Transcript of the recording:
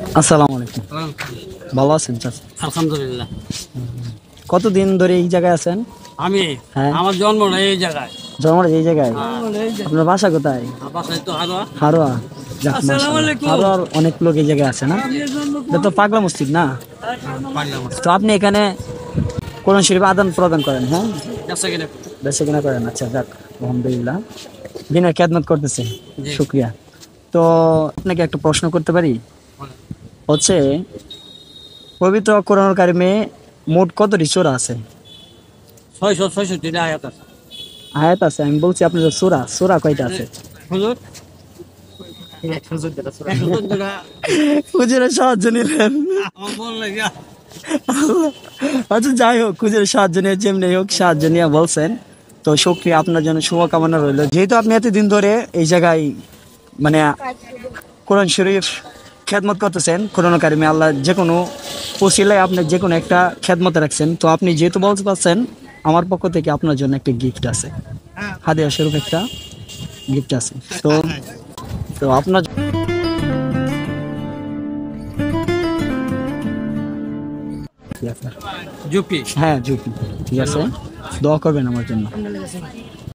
আসসালামু আলাইকুম। ভালো আছেন চাচা? আলহামদুলিল্লাহ। কতদিন ধরে এই জায়গায় আছেন? আমি হ্যাঁ। আমার জন্ম না এই জায়গায়। জন্ম এই জায়গায়? আপনার বাসা কোথায়? আমার বাসায় তো হারোয়া। হারোয়া। যাক, আসসালামু মাশাআল্লাহ। আলাইকুম। হারোয়ার অনেক লোক এই জায়গায় আছে না? এটা তো পাগলা মসজিদ না? তো আপনি এখানে কোরআন শরীফ আদান প্রদান করেন? হ্যাঁ, বেঁচে কিনা করেন। আচ্ছা, যাক, আলহামদুলিল্লাহ। দিনের খেদমত করতেছেন, জি। শুক্রিয়া। তো আপনাকে একটা প্রশ্ন করতে পারি? হচ্ছে, পবিত্র কোরআন কারিমে মোট কতটি সূরা আছে? 666 আয়াত আছে। আয়াত আছে? আমি বলছি আপনার সূরা, সূরা কয়টা আছে? হুজুর, হুজুরের সাহায্য নিলেন। আমার বল লাগা। আচ্ছা, যাই হোক, হুজুরের সাহায্য নিয়ে যেমনি হোক সাহায্য নিয়ে বলছেন, তো শুকরিয়া, আপনার জন্য শুভকামনা রইল। যেহেতু আপনি এতদিন ধরে এই জায়গায় মানে কোরআন শরীফ খেদমত করতেছেন, কোরআন কারিমে আল্লাহ যে কোনো ওসিলায় আপনি যে কোনো একটা খেদমতে রাখছেন, তো আপনি যেহেতু বলতে পারছেন, আমার পক্ষ থেকে আপনার জন্য একটা গিফট আছে, হাদিয়া স্বরূপ একটা গিফট আছে। তো তো আপনার কি আপনার? জুপি। হ্যাঁ, জুপি। ঠিক আছে, দোয়া করবেন আমার জন্য।